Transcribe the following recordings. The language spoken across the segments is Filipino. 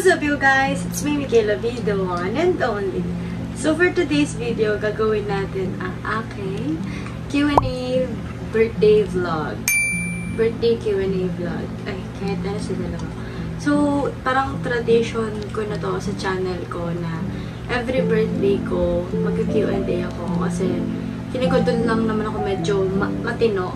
What's up you guys? It's me, Michaela B, the one and only. So for today's video, gagawin natin ang aking Q&A birthday vlog. Birthday Q&A vlog. Ay, kahit na sa dalawa. So, parang tradition ko na to sa channel ko na every birthday ko, mag-Q&A ako kasi feeling ko dun lang naman ako medyo matino.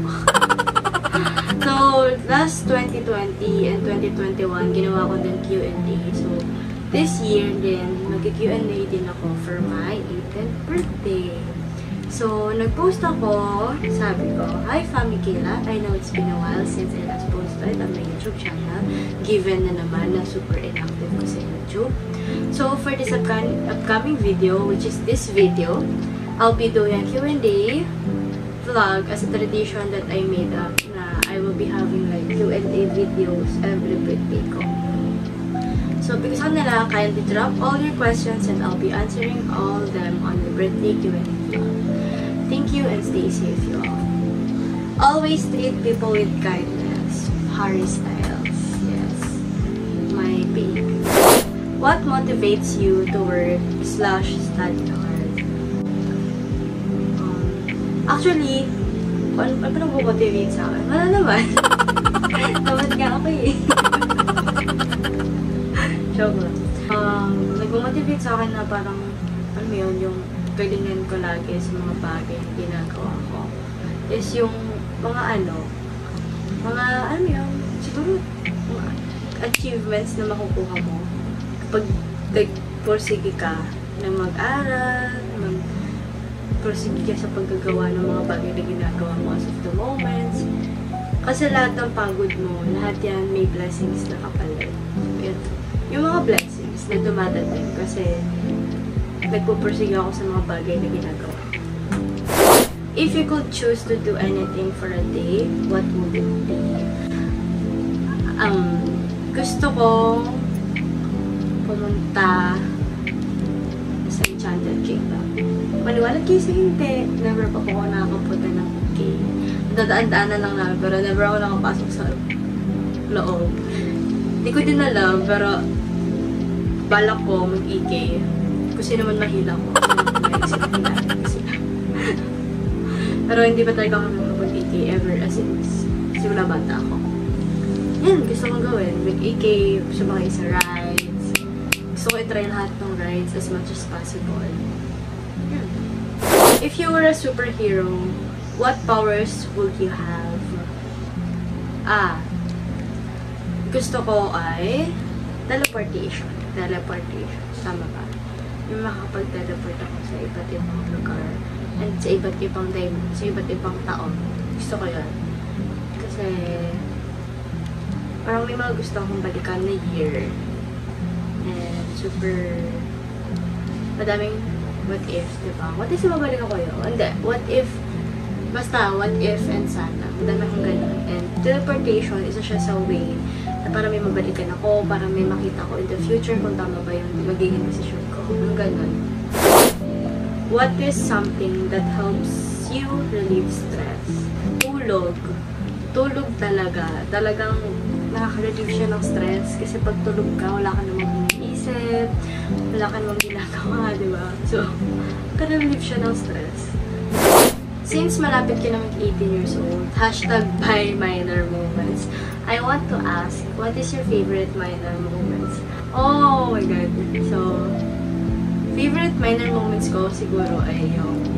So, last 2020 and 2021, ginawa ko din Q&A. So, this year din, mag-Q&A din ako for my 18th birthday. So, nag-post ako, sabi ko, "Hi, Fami Kayla. I know it's been a while since I last posted on my YouTube channel, given na naman na super inactive ko sa YouTube. So, for this upcoming video, which is this video, I'll be doing a Q&A vlog as a tradition that I made up na I will be having like Q&A videos every birthday ko. So, because of nila, kindly drop all your questions and I'll be answering all them on the birthday Q&A vlog. Thank you and stay safe, you all. Always treat people with kindness. Harry Styles. Yes. My babe. What motivates you to work/study hard? Actually, ano nag-motivate sa akin? Wala naman. Tamad nga ako eh. Joke lang. Nag-motivate sa akin na parang, ano yun, yung galingan ko lagi sa mga bagay na ginagawa ko. Is yung mga yun, siguro, mga achievements na makukuha mo kapag nag-pursige ka na mag-aral, pursige ka sa paggagawa ng mga bagay na ginagawa mo as of the moments. Kasi lahat ng pagod mo, lahat yan may blessings na kapalit. Yung mga blessings na dumadating kasi nagpupursige ako sa mga bagay na ginagawa. If you could choose to do anything for a day, what would it be? Gusto kong pumunta sa Enchanted Kingdom. Maniwala kayo sa hindi. Never pa po ako nakakapunta ng UK. Dadaan-daanan lang namin, pero never ako nakapasok sa loob. Hindi ko din alam, pero balak ko mag-UK. Kasi naman mahila ko. Pero hindi pa talaga ako mag-UK ever as in simula bata ako. Yan, gusto kong gawin. Mag-UK, sumakay sa rides. Gusto ko i-try lahat ng rides as much as possible. If you were a superhero, what powers would you have? Gusto ko ay teleportation. Teleportation. Tama ba? Yung makakapag-teleport ako sa iba't ibang lugar and sa iba't ibang taon. Gusto ko yun. Kasi parang may mga gusto akong balikan na year. And super madaming what if, diba? What if mabalik ako yun? Hindi. What if, basta, what if and sana. Madami akong ganun. And teleportation, isa siya sa way na para may mabalikan ako, para may makita ko in the future kung tama ba yung magiging decision ko. Yung ganun. What is something that helps you relieve stress? Tulog. Tulog talaga. Talagang nakaka-relieve siya ng stress kasi pag tulog ka, wala ka namang iniisip, wala ka namang ginagawa, diba? So, nakaka-relieve siya ng stress. Since malapit ka na mag-18 years old, #buy minor moments, I want to ask, what is your favorite minor moments? Oh my God! So, favorite minor moments ko siguro ay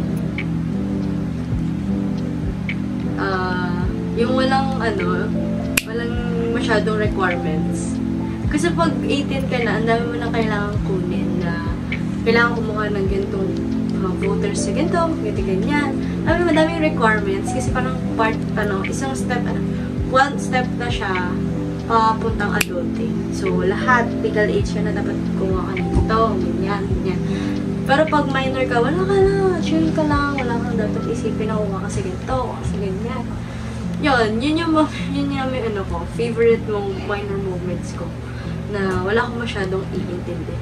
yung walang masyadong requirements. Kasi pag 18 ka na, ang dami mo na kailangan kunin na kailangan kumuha ng ganitong mga voters sa ganito, ganyan. Madaming requirements kasi parang isang step, one step na siya papuntang adulting. So, lahat, legal age ka na dapat kumuha ka nito, ganyan. Pero pag minor ka, wala ka na, chill ka lang, wala kang dapat isipin na kumuha kasi ganito, kasi ganyan. Yun yung favorite mong minor moments ko na wala akong masyadong iintindi.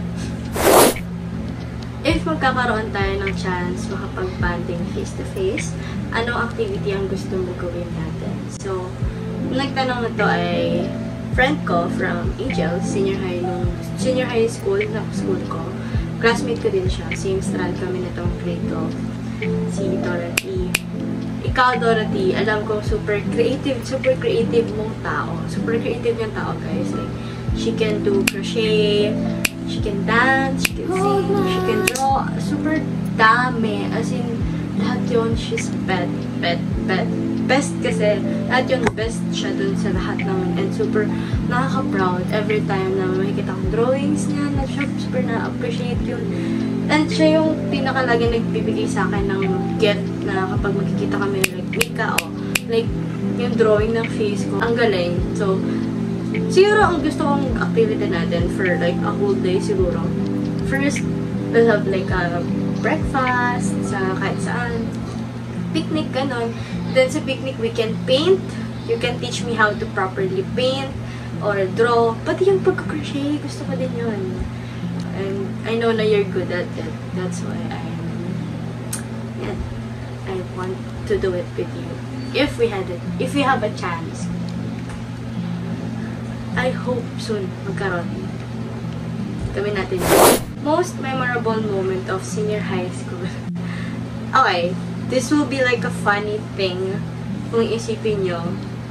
If magkakaroon tayo ng chance makapag-banding face-to-face, anong activity ang gusto mo gawin natin? So, nagtanong na to ay friend ko from Angel, senior high school na school ko. Classmate ko din siya. Same strand kami nitong grade ko. Si Dorothy. Ikaw, Dorothy, alam ko super creative mong tao. Super creative yung tao, guys. Like, she can do crochet, she can dance, she can sing, she can draw. Super dami. As in, lahat yun, she's best kasi lahat yun, best siya dun sa lahat naman. And super nakaka-proud every time na makikita akong drawings niya, na siya super na-appreciate yun. And siya yung pinaka-lagi nagbibigay sa akin ng gift na kapag magkikita kami, like, Mika, like, yung drawing ng face ko, ang galing. So, siguro ang gusto kong activity natin for like a whole day siguro. First, we'll have like a breakfast sa kahit saan. Picnic, ganon. Then sa picnic, we can paint. You can teach me how to properly paint or draw. Pati yung pagka-crochet, gusto ko din yun. And I know na you're good at it. That's why I want to do it with you. If we have a chance. I hope soon magkaroon. Gawin natin yun. Most memorable moment of senior high school. Okay. This will be like a funny thing kung isipin nyo.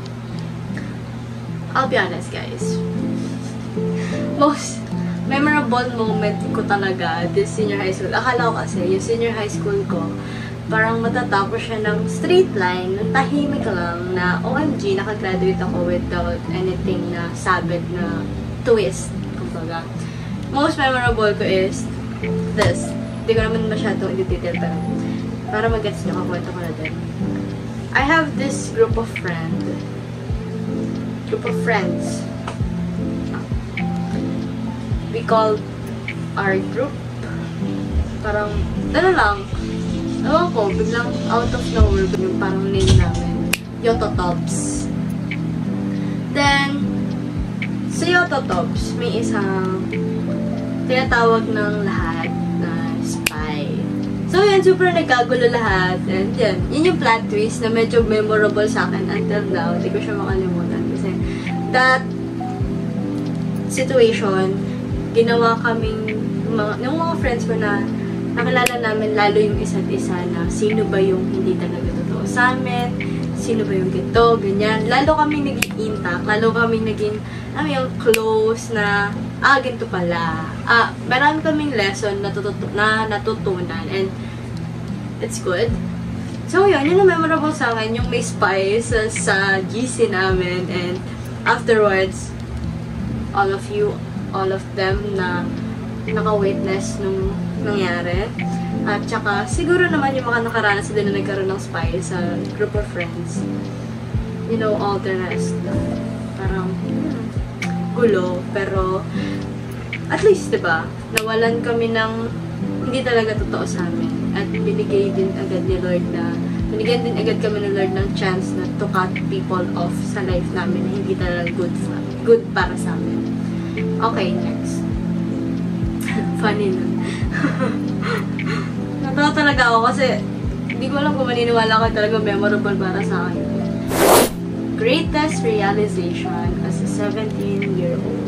I'll be honest, guys. Most memorable moment ko talaga this senior high school. Akala ko kasi, yung senior high school ko, parang matatapos siya ng straight line, tahimik lang na OMG, nakagraduate ako without anything na sabit na twist. Kumbaga. Most memorable ko is this. Hindi ko naman masyadong i-detail pero para mag-gets nyo, kakwento ko na din. I have this group of friends. We call our group. Parang, lang. Ewan ko, biglang out of nowhere yung parang name namin. Yototops. Then, sa Yototops, may isang tinatawag ng lahat na spy. So, yan, super nagkagulo lahat. And yan, yun yung plot twist na medyo memorable sa akin until now. Hindi ko siya makalimutan. Kasi, that situation, ginawa kaming, yung mga friends ko na nakilala namin lalo yung isa't isa na sino ba yung hindi talaga totoo sa amin, sino ba yung gito, ganyan. Lalo kami naging intact, lalo kami naging, yung close na, ganito pala. Marami kaming lesson na natutunan and it's good. So, yun ang memorable sa akin, yung may spice sa GC namin and afterwards, all of them na naka-witness nung nangyari. At saka, siguro naman yung mga nakaranas din na nagkaroon ng spy sa group of friends. You know, all the rest. Parang, gulo. Pero, at least, diba, nawalan kami ng hindi talaga totoo sa amin. At binigyan din agad kami ng Lord ng chance na to cut people off sa life namin na hindi talaga good para sa amin. Okay, next. Funny nun. Natawa talaga ako kasi hindi ko alam kung maniniwala ko talaga memorable para sa akin. Greatest realization as a 17-year-old.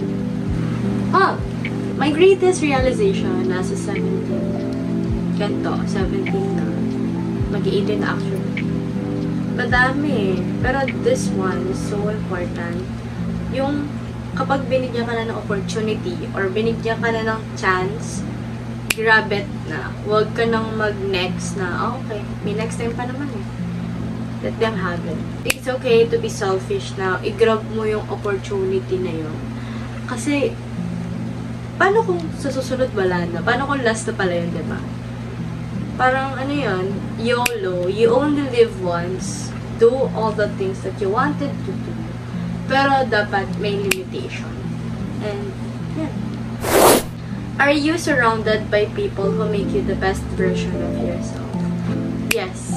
My greatest realization as a 17. Ganto, 17 na. Mag-18 actually. Madami. Pero this one is so important. Yung kapag binigyan ka na ng opportunity or binigyan ka na ng chance, grab it na. Huwag ka nang mag-next na, okay, may next time pa naman eh. Let them have it. It's okay to be selfish na i-grab mo yung opportunity na yun. Kasi, paano kung sa susunod wala na? Paano kung last na pala yun, diba? Parang ano yun, YOLO, you only live once, do all the things that you wanted to do. Pero dapat may limitation. And, yeah. Are you surrounded by people who make you the best version of yourself? Yes.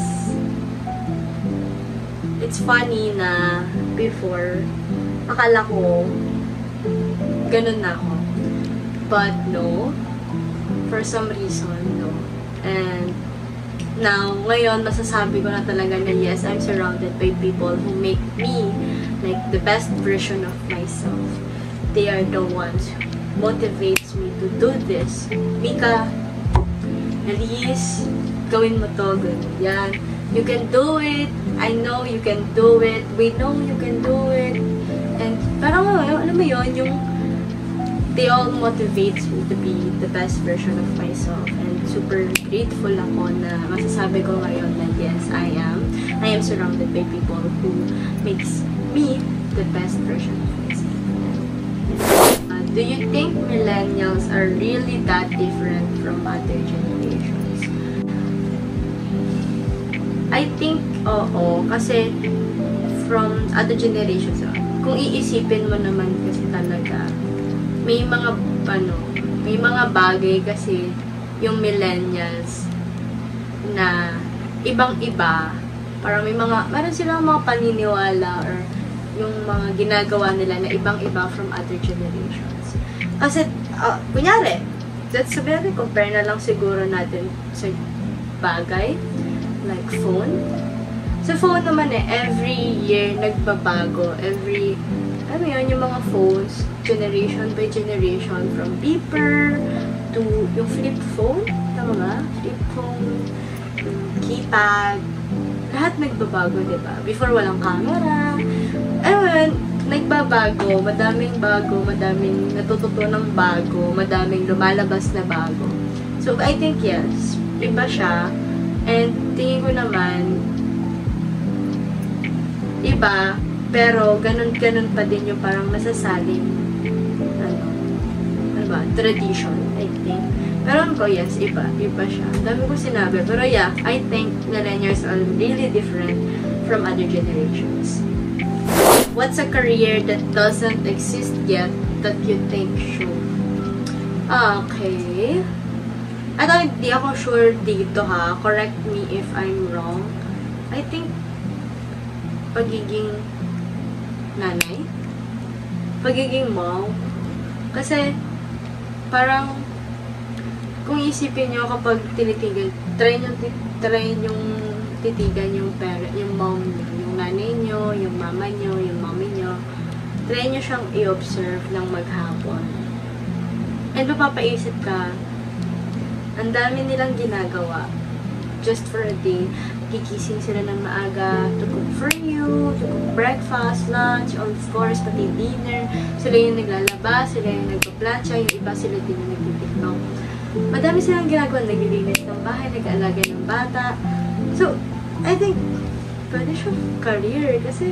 It's funny na before, akala ko, ganun na ako. But no. For some reason, no. And, now, ngayon, masasabi ko na talaga na yes, I'm surrounded by people who make me like the best version of myself. They are the ones who motivates me to do this. Mika, Elise, gawin mo to, yan. You can do it. I know you can do it. We know you can do it. And parang alam mo yun, yung they all motivates me to be the best version of myself. And super grateful ako na masasabi ko ngayon na yes, I am surrounded by people who makes me the best version of myself. Do you think millennials are really that different from other generations? I think oo, kasi from other generations, kung iisipin mo naman kasi talaga, may mga bagay kasi yung millennials na ibang-iba, parang meron silang mga paniniwala or yung mga ginagawa nila na ibang-iba from other generations. Kasi, kunyari, let's sabihin, compare na lang siguro natin sa bagay, like phone. Sa phone naman every year nagbabago. Ano yun, yung mga phones, generation by generation, from beeper to yung flip phone, tama ba? Flip phone, yung keypad, lahat nagbabago, diba? Before walang camera. Ayun, nagbabago, madaming natututunang bago, madaming lumalabas na bago. So, I think yes, iba siya. And tingin ko naman, iba, pero ganun pa din yung parang nasasaling, tradition, I think. Pero ko, yes, iba siya. Dami ko sinabi, pero yeah, I think millennials are really different from other generations. What's a career that doesn't exist yet that you think should? Okay. Hindi ako sure dito ha. Correct me if I'm wrong. I think pagiging nanay, pagiging mom, kasi parang kung isipin nyo kapag tinitigan, try yung titigan yung parent, yung mom nyo, yung nanay nyo, yung mama nyo, yung mommy nyo, try nyo siyang i-observe ng maghapon. And mapapaisip ka, ang dami nilang ginagawa just for a day. Gigising sila ng maaga to cook for you, to cook breakfast, lunch, of course, pati dinner. Sila yung naglalaba, sila yung nagpa-plancha, yung iba sila din yung nagtitiktok. Madami silang ginagawa, naglilinis ng bahay, nag-aalaga ng bata. So, I think, pwede siyang career kasi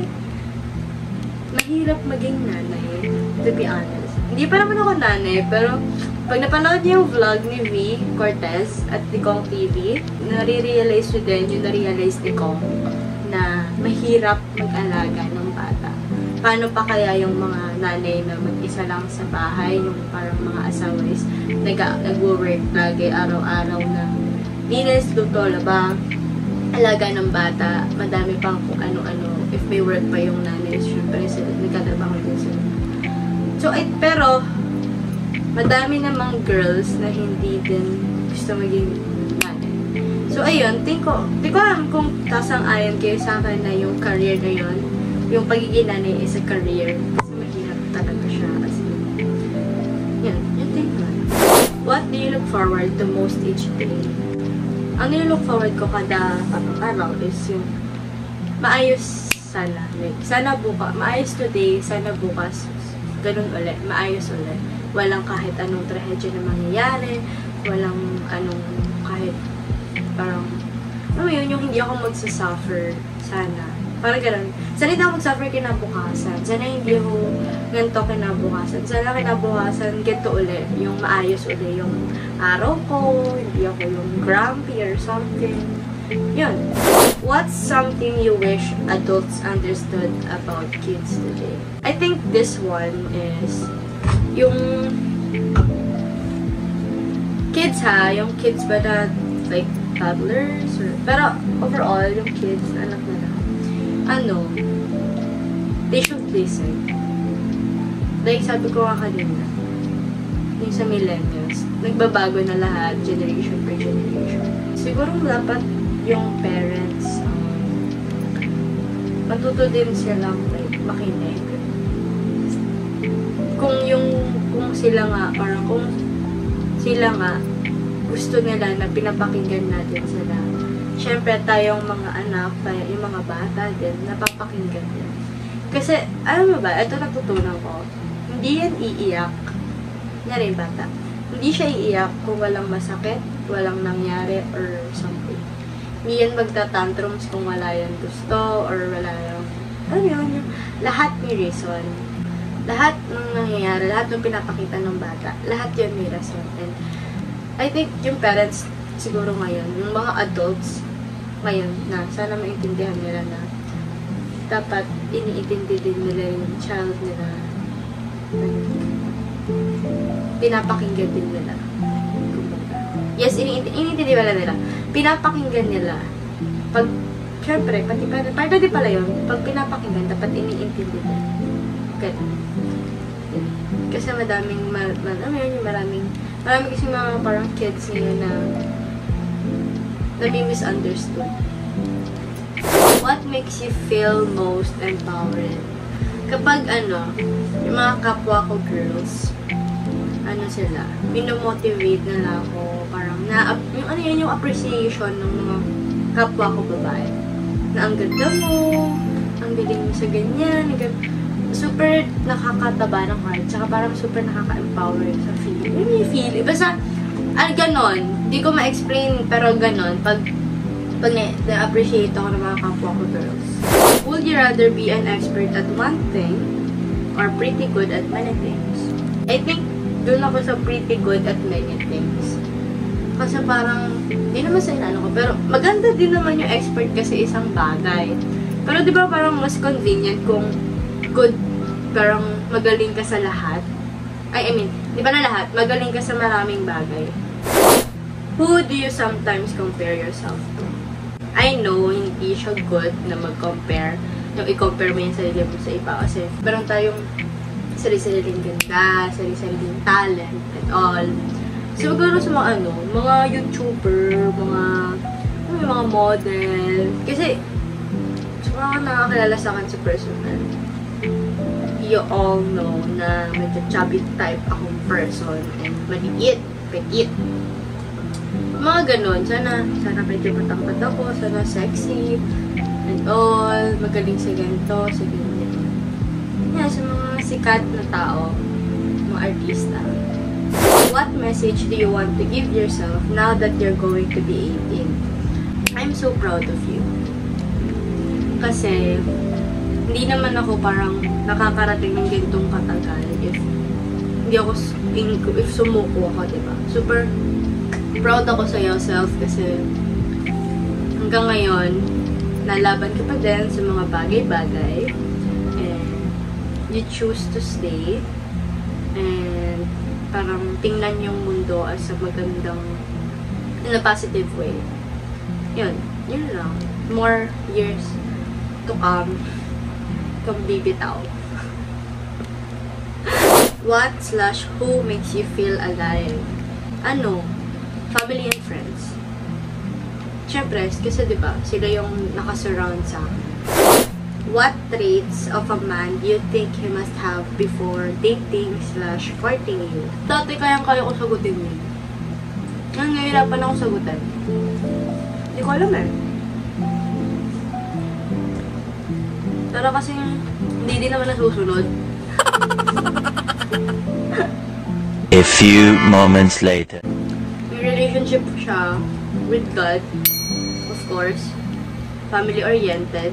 mahirap maging nanay, to be honest. Hindi pa naman ako nanay, pero pag napanood niyo yung vlog ni V. Cortez at ni Kong TV, nare-realize nyo din yung na-realize ni Kong na mahirap mag-alaga ng bata. Paano pa kaya yung mga nanay na mag-isa lang sa bahay, yung parang mga asawa is nag-work lagi araw-araw na linis, luto, laba, alaga ng bata, madami pang kung ano-ano. If may work pa yung nanay, syempre sila, nagkatrabaho din sila. So, pero, madami namang girls na hindi din gusto maging nanay. So, ayun, di ko alam kung kasang-ayon kayo sa akin na yung career na yun, yung pagiging nanay is a career. Kasi mahirap talaga siya. As yan, yung take ko. What do you look forward to most each day? Ang nilook forward ko kada araw is yung maayos sana. Like, sana bukas, maayos today, sana bukas, ganun ulit, maayos ulit. Walang kahit anong trahedya na mangyayari, walang anong kahit parang, yun, yung hindi ako magsasuffer, sana. Parang ganun. Sana hindi ako magsuffer kinabukasan. Sana hindi ako ganito kinabukasan. Sana kinabukasan, ganito ulit. Yung maayos ulit yung araw ko, hindi ako yung grumpy or something. Yun. What's something you wish adults understood about kids today? I think this one is yung kids yung kids ba na like toddlers or, pero overall yung kids anak na lang they should listen. Like sabi ko nga kanina, yung sa millennials nagbabago na lahat generation per generation. Siguro dapat yung parents matuto din silang like, makinig. Kung sila nga, parang kung sila nga, gusto nila na pinapakinggan natin sila. Siyempre, tayong mga anak, yung mga bata din, napapakinggan din. Kasi, alam mo ba, ito natutunan ko, hindi yan iiyak. Nyari bata. Hindi siya iiyak kung walang masakit, walang nangyari, or something. Hindi yan magta-tantrums kung wala yan gusto, or wala yung, ano yun, lahat may reason. Lahat ng nangyayari, lahat ng pinapakita ng bata, lahat yun may reason. And I think yung parents, siguro ngayon, yung mga adults, ngayon na, sana maintindihan nila na dapat iniintindi din nila yung child nila. Pinapakinggan din nila. Yes, iniintindi pala nila. Pinapakinggan nila. Pag, syempre, pati pala yun, pag pinapakinggan, dapat iniintindi din. Okay. Kasi maraming kasi mga parang kids ngayon na misunderstood. What makes you feel most empowered? Kapag yung mga kapwa ko girls, sila, minomotivate nila ako, parang yung appreciation ng mga kapwa ko babae. Na ang ganda mo, ang galing mo sa ganyan, super nakakataba ng heart, tsaka parang super nakaka-empower sa feeling. Yun yung feeling. Basta, ganon. Hindi ko ma-explain, pero ganon. Pag na-appreciate ako ng mga kapwa ko girls. Would you rather be an expert at one thing or pretty good at many things? I think, dun ako sa pretty good at many things. Kasi parang, di naman sa inano ko, pero maganda din naman yung expert kasi isang bagay. Pero di ba parang mas convenient kung good, parang magaling ka sa lahat? I mean, di ba na lahat? Magaling ka sa maraming bagay. Who do you sometimes compare yourself to? I know, hindi siya good na mag-compare. Yung i-compare mo yung sarili mo sa iba. Kasi parang tayong sarili-sariling ganda, sarili-sariling talent, and all. So, siguro sa mga mga YouTuber, mga model. Kasi, sobrang nakakilala sa akin sa personal. You all know na medyo chubby type akong person. And maliit, petit. Mga ganun. Sana medyo matangkad ako. Sana sexy. And all. Magaling sa ganito, sa ganyan. Yeah, sa mga sikat na tao. Mga artista. What message do you want to give yourself now that you're going to be 18? I'm so proud of you. Kasi, hindi naman ako parang nakakarating ng ganitong katagal if sumuko ako, diba? Super proud ako sa yourself kasi hanggang ngayon, nalaban ka pa din sa mga bagay-bagay and you choose to stay and parang tingnan yung mundo as a magandang in a positive way. Yun lang. More years to come kung bibitaw. What/who makes you feel alive? Family and friends. Siyempre, kasi diba, sila yung nakasurround sa akin. What traits of a man do you think he must have before dating/courting you? Dati kaya ko sagutin yun. Nangihirapan ako sagutin. Hindi ko alam eh. Pero kasi hindi din naman nasusunod. A few moments later. May relationship siya with God, of course. Family-oriented.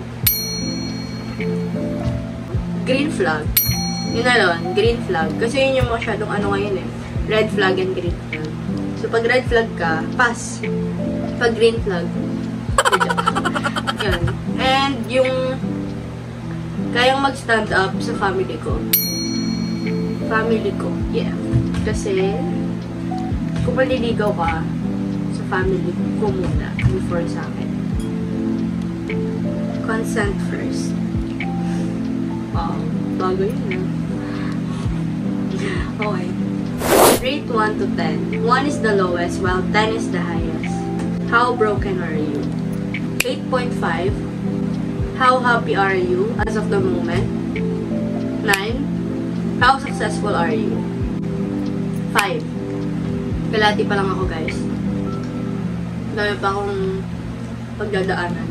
Green flag. Yun na lang, green flag. Kasi yun yung masyadong ngayon eh. Red flag and green flag. So, pag red flag ka, pass. Pag green flag, yun. And yung kayang mag-stand up sa family ko. Family ko, yeah. Kasi, kung maliligaw ka sa family ko muna before sa akin. Consent first. Wow, bago yun eh. Okay. Rate 1 to 10. 1 is the lowest, while 10 is the highest. How broken are you? 8.5. How happy are you as of the moment? 9. How successful are you? 5. Kalahati pa lang ako, guys. Dami pa akong pagdadaanan.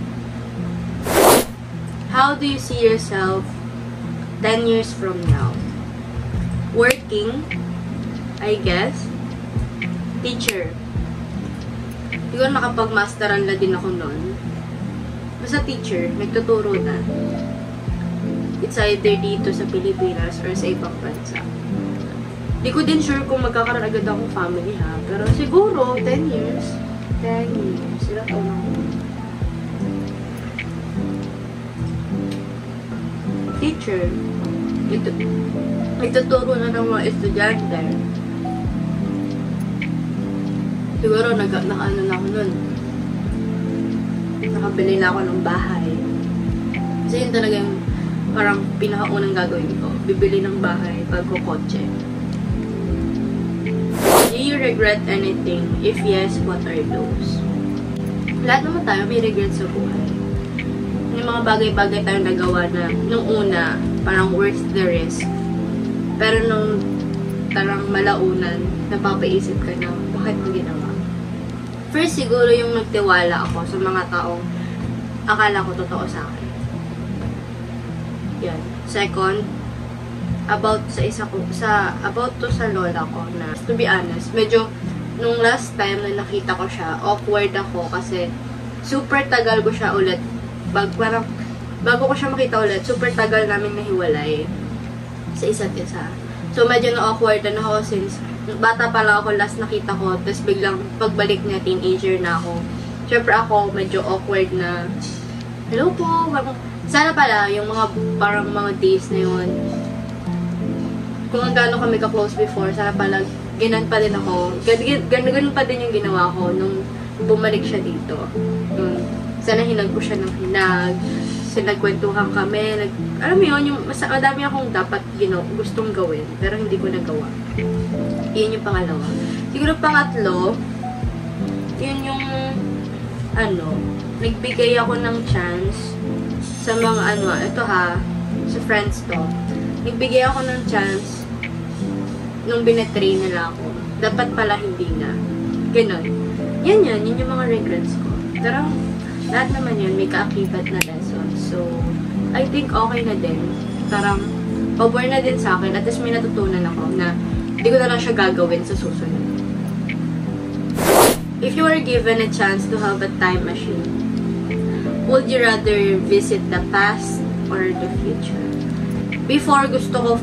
How do you see yourself 10 years from now? Working, I guess. Teacher. Siguro nakapag-masteran na din ako nun. Basta teacher, nagtuturo na. It's either dito sa Pilipinas or sa ibang bansa. Di ko din sure kung magkakaroon agad akong family ha. Pero siguro, 10 years. 10 years. Ilang taon ako. Teacher. Nagtuturo na ng mga estudyante. Siguro, naka-ano na ako nun. Nakabili na ako ng bahay. Kasi yun talaga yung parang pinakaunang gagawin ko. Bibili ng bahay bago kotse. Do you regret anything? If yes, what are those? Lahat naman tayo may regrets sa buhay. Yung mga bagay-bagay tayong nagawa na nung una, parang worth the risk. Pero nung tarang malaunan, napapaisip ka na, bakit mo ginawa? First, siguro yung nagtiwala ako sa mga taong akala ko totoo sa akin. Yan. Second, about to sa lola ko na, to be honest, medyo, nung last time na nakita ko siya, awkward ako kasi super tagal ko siya ulit, parang, bago ko siya makita ulit, super tagal namin nahiwalay sa isa't isa. So, medyo na-awkward na ako since bata pa lang ako last nakita ko, tapos biglang pagbalik niya, teenager na ako. Siyempre ako, medyo awkward na, hello po, sana pala, yung mga, parang mga days na yun, kung gaano kami ka-close before, sana pala, ganon pa din ako, ganon pa din yung ginawa ko nung bumalik siya dito. Sana hinag ko siya ng hinag, nagkwentuhan kami, alam mo yun, yung madami akong dapat gustong gawin, pero hindi ko nagawa. Yun yung pangalawa. Siguro pangatlo, yun yung, nagbigay ako ng chance sa mga ito ha, sa friends to. Nagbigay ako ng chance nung binetray nila ako. Dapat pala hindi na. Ganon. Yun yung mga regrets ko. Pero, lahat naman yun, may kaakibat na lesson. So, I think okay na din. Parang, pabor na din sa akin. At least may natutunan ako na hindi ko na lang siya gagawin sa susunod. If you were given a chance to have a time machine, would you rather visit the past or the future? Before, gusto ko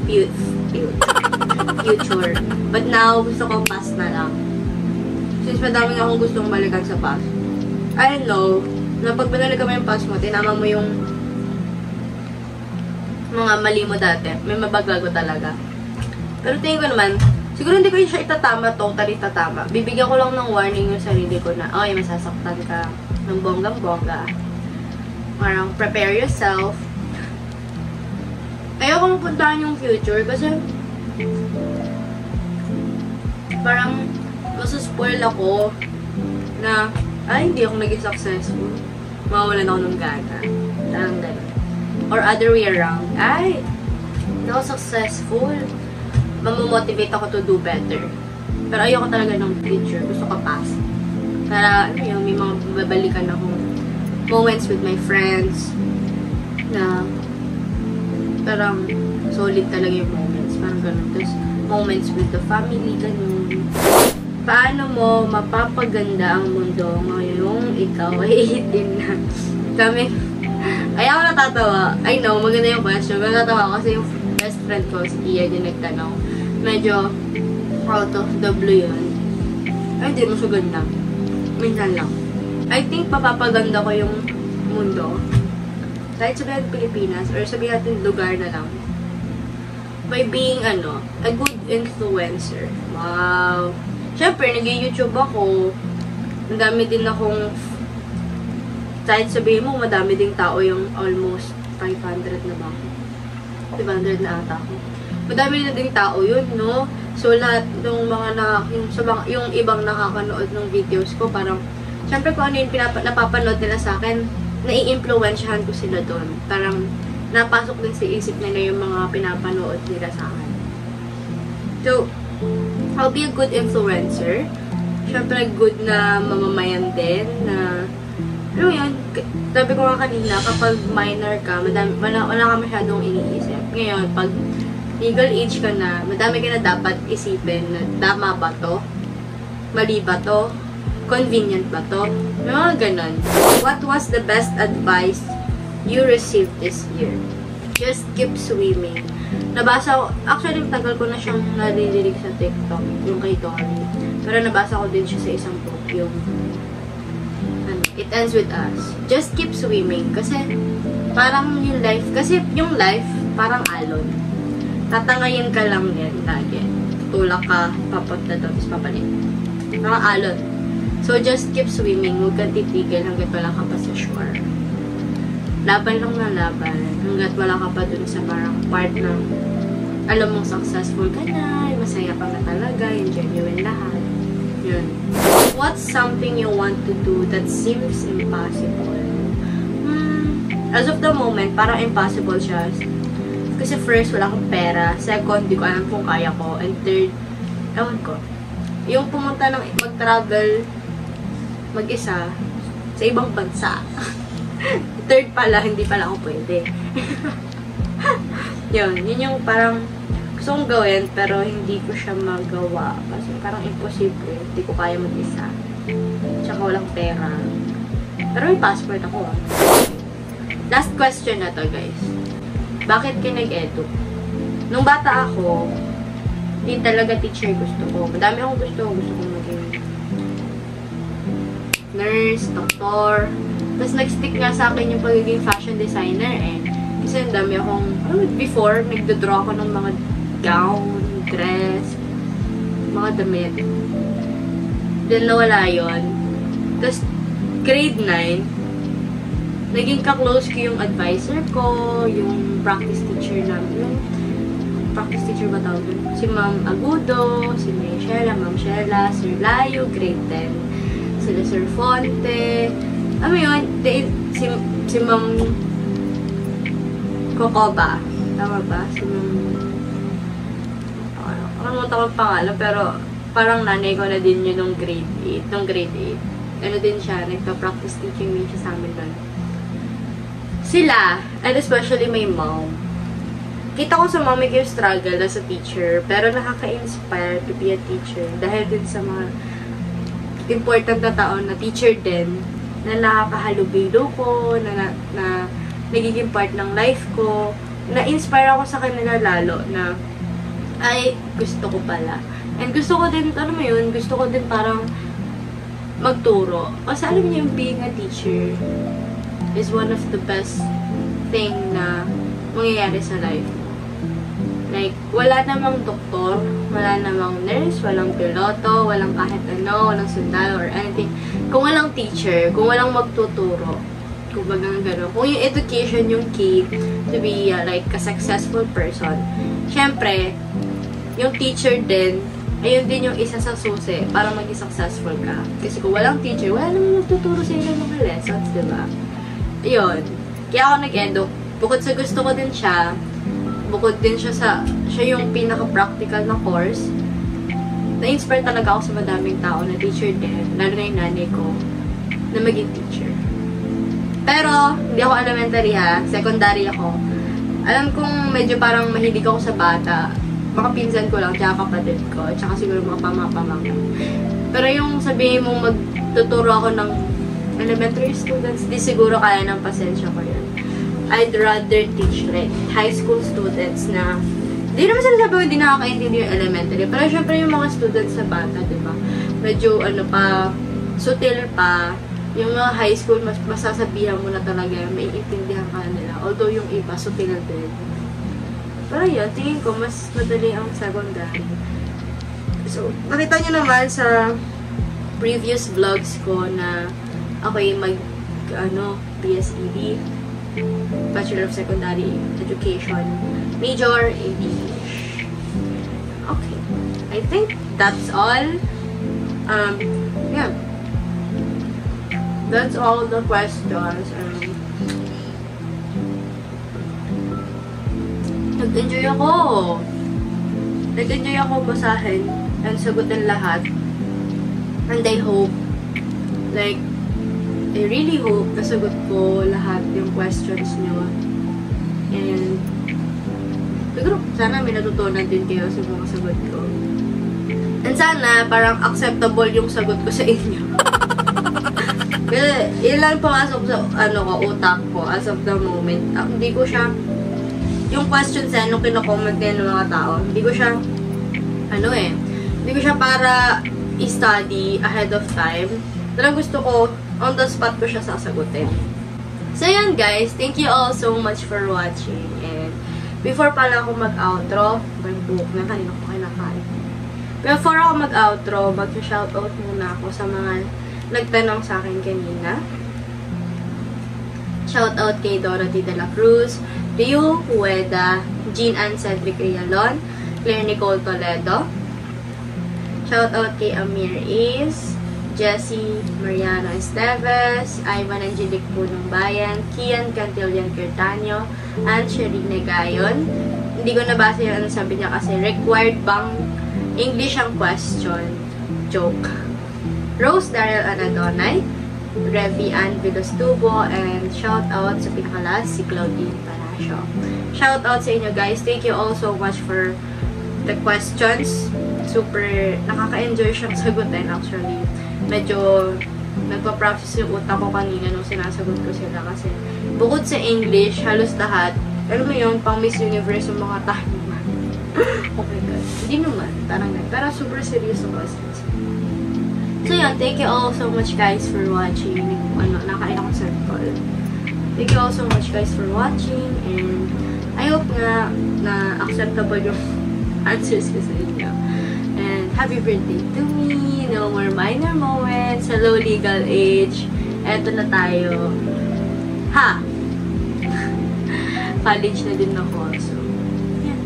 future. But now, gusto ko past na lang. Since madami na akong gustong balikan sa past. I know, na pag binalikan mo yung past mo, tinama mo yung mga mali mo dati. May mabaglago talaga. Pero tingin ko naman, siguro hindi ko siya totally tatama. Bibigyan ko lang ng warning yung sarili ko na, okay, masasaktan ka ng bonggang-bongga. Parang, prepare yourself. Ayoko mapuntahan yung future kasi parang masaspoil ako na hindi ako naging successful. Mawawalan ako ng gana. Parang gano'n. Or other way around. Hindi ako successful. Mamomotivate ako to do better. Pero ayoko talaga ng future. Gusto ko past. Para, may mga babalikan akong moments with my friends na parang solid talaga yung moments. Parang gano'n. Tapos, moments with the family, gano'n. Paano mo mapapaganda ang mundo ngayong ikaw ay 18 na? Kami, ay ako natatawa. I know, maganda yung question. Natatawa kasi yung best friend ko, si Ian, yung nagtanong. Medyo out of the blue yun. Ay, hindi mo siya ganda. Minsan lang. I think mapapaganda ko yung mundo. Kahit sabihin Pilipinas, or sabihin natin lugar na lang. By being, a good influencer. Wow! Siyempre, nag-YouTube ako. Ang dami din akong, kahit sabihin mo, madami ding tao yung almost 500 na ba ako? 500 na ata ako. Madami na ding tao yun, no? So, lahat ng mga yung ibang nakakanood ng videos ko, parang, siyempre kung ano yung napapanood nila sa akin, nai-influensyahan ko sila doon. Parang napasok din sa isip nila yung mga pinapanood nila sa akin. So, I'll be a good influencer. Siyempre, good na mamamayan din na, ano yun, sabi ko nga kanina, kapag minor ka, wala ka masyadong iniisip. Ngayon, pag legal age ka na, madami ka na dapat isipin na tama ba to? Mali ba to? Convenient ba to? May mga ganon. What was the best advice you received this year? Just keep swimming. Nabasa ko, actually tagal ko na siyang nalililig sa TikTok, yung kay Tori. Pero nabasa ko din siya sa isang book, yung It Ends With Us. Just keep swimming. Kasi parang yung life, parang alon. Tatangayin ka lang yan lagi. Tulak ka, papunta doon, tapos papalit. Parang alon. So, just keep swimming. Huwag kang titigil hanggat wala ka pa sa shore. Laban lang na laban. Hanggat wala ka pa dun sa parang part ng alam mong successful ka na, masaya ka na talaga, yung genuine lahat. Yun. What's something you want to do that seems impossible? As of the moment, parang impossible siya. Kasi first, wala akong pera. Second, di ko alam kung kaya ko. And third, ewan ko. Yung pumunta ng mag-travel mag-isa sa ibang bansa. Third pala, hindi pala ako pwede. yun yung parang gusto kong gawin, pero hindi ko siya magawa. Kasi parang imposible. Hindi ko kaya mag-isa. Tsaka walang pera. Pero may passport ako. Last question na to, guys. Bakit ka nag-edu? Nung bata ako, hindi talaga teacher gusto ko. Madami akong gusto. Gusto kong maging nurse, doktor. Tapos nag-stick nga sa akin yung pagiging fashion designer eh. Kasi ang dami akong, before, nagdodraw ako ng mga gown, dress, mga damit. Then nawala yun. Tapos, grade 9, naging ka-close ko yung advisor ko, yung practice teacher namin. Practice teacher ba tawag doon? Si Ma'am Agudo, si Ma'am Shella, Sir Layo, grade 10. Sila Sir Fonte. Ano yun? Si Ma'am Cocoba. Tama ba? Si Ma'am... Nakalimutan ko ang pangalan, pero parang nanay ko na din yun nung grade 8. Nung grade 8. Ano din siya, nagpa-practice teaching din siya sa amin doon. Sila, and especially my mom, kita ko sa mami ko yung struggle as a teacher, pero nakaka-inspire to be a teacher dahil din sa mga important na tao na teacher din, na nakakahalubilo ko, na nagiging part ng life ko, na-inspire ako sa kanila lalo na ay, gusto ko pala. And gusto ko din, ano mo yun, gusto ko din parang magturo. Kasi alam niyo, yung being a teacher is one of the best thing na mangyayari sa life. Like, wala namang doktor, wala namang nurse, walang piloto, walang kahit ano, walang sundalo or anything. Kung walang teacher, kung walang magtuturo, kung bagang gano'n, kung yung education yung key to be like a successful person, syempre, yung teacher din, ayun din yung isa sa susi para maging successful ka. Kasi kung walang teacher, wala namang magtuturo sa inyo mga lessons, diba? Ayun. Kaya ako nag-edu. Bukod sa gusto ko din siya, bukod din siya yung pinaka-practical na course, na-inspire talaga ako sa madaming tao na teacher din, lalo na yung nanay ko, na maging teacher. Pero, hindi ako elementary ha, secondary ako. Alam kong medyo parang mahilig ako sa bata, mga pinsan ko lang, tsaka kapatid ko, tsaka siguro mga pamangkin. Pero yung sabihin mong magtuturo ako ng elementary students, di siguro kaya ng pasensya ko yan. I'd rather teach like high school students na di naman sinasabi ko hindi nakakaintindi yung elementary. Pero syempre yung mga students sa bata, diba? Medyo ano pa, sutil pa. Yung mga high school, mas masasabihan mo na talaga, may intindihan ka nila. Although yung iba, sutil din. Pero yun, tingin ko, mas madali ang secondary. So, nakita nyo naman sa previous vlogs ko na ako'y PSED, Bachelor of Secondary Education, major in English. Okay. I think that's all. Yeah. that's all the questions. Nag-enjoy ako. Nag-enjoy ako basahin and sagutin lahat. And I hope, like, I really hope nasagot ko lahat yung questions nyo. And siguro, sana may natutunan din kayo sa mga sagot ko. And sana, parang acceptable yung sagot ko sa inyo. Kasi, yun lang pumasok sa, utak ko as of the moment. Hindi ko siya, yung questions nung kino-comment din ng mga tao, hindi ko siya, hindi ko siya para i-study ahead of time. Talagang gusto ko, on the spot ko siya sasagutin. So, yan guys. Thank you all so much for watching. And, before pala ako mag-outro, may buhok na, kanina ko kinakain. Before ako mag-outro, mag-shoutout muna ako sa mga nagtanong sa akin kanina. Shoutout kay Dorothy de la Cruz, Rio Hueda, Jean Ann Cedric Rialon, Claire Nicole Toledo. Shoutout kay Amir Is, Jessie Mariano Esteves, Ivan Angelic Punong Bayan, Kian Cantilian Curtanio, and Sherine Gayon. Hindi ko nabasa yung sabi niya kasi required bang English ang question? Joke. Rose Daryl Anadonay, Revi Ann Vilostubo, and shoutout sa pinakalas si Claudine Palacio. Shoutout sa inyo guys. Thank you all so much for the questions. Super nakaka-enjoy siyang sagutin actually. Medyo nagpa-process yung utak ko kanina nung sinasagot ko sila kasi bukod sa English, halos lahat, alam mo yun, pang Miss Universe yung mga tanungan. Oh my God. Hindi naman, parang pero super serious yung questions. So yun, thank you all so much guys for watching. Nakain ako circle. Thank you all so much guys for watching and I hope nga na acceptable yung answers ko sa inyo. And happy birthday to me. No more minor moments. Hello, legal age. Eto na tayo. Ha! College na din ako. So, yan.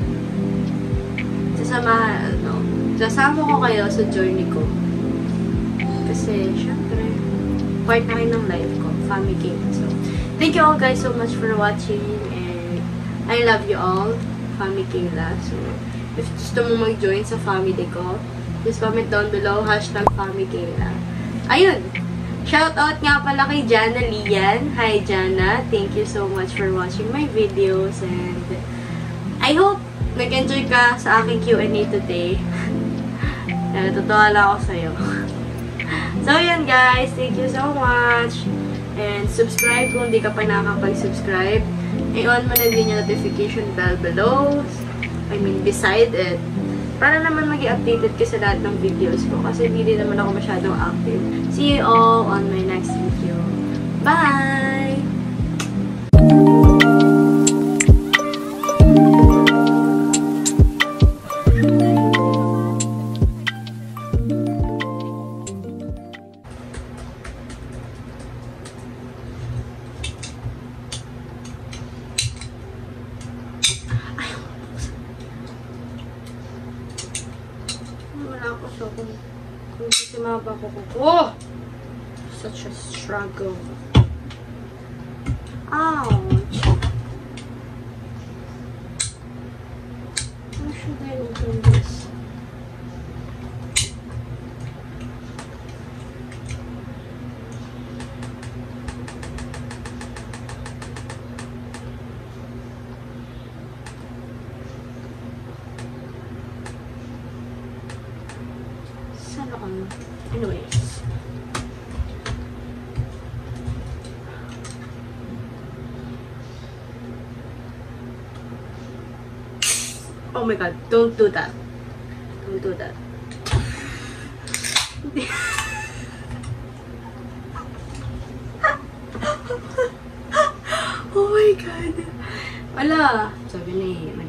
Sasama ko kayo sa journey ko. Kasi, syempre, part na rin ng life ko. Family game. So, thank you all guys so much for watching. And I love you all. Family Kayla. So, if gusto mo mag-join sa family ko, just comment down below, #FamilyKayla. Ayun! Shoutout nga pala kay Jana Lian. Hi, Jana. Thank you so much for watching my videos. And I hope nag-enjoy ka sa aking Q&A today. Totoo lang ako sa'yo. So, yan guys. Thank you so much. And subscribe kung di ka pa nakakapag-subscribe. I-on mo na din yung notification bell below. Beside it. Para naman maging updated ka sa lahat ng videos ko. Kasi hindi naman ako masyadong active. See you all on my next video. Bye! So, kung kasi mababa ko. Such a struggle. Ouch. How should I open this? Anyways. Oh my God, don't do that. Don't do that. Oh my God. Wala. Sabi na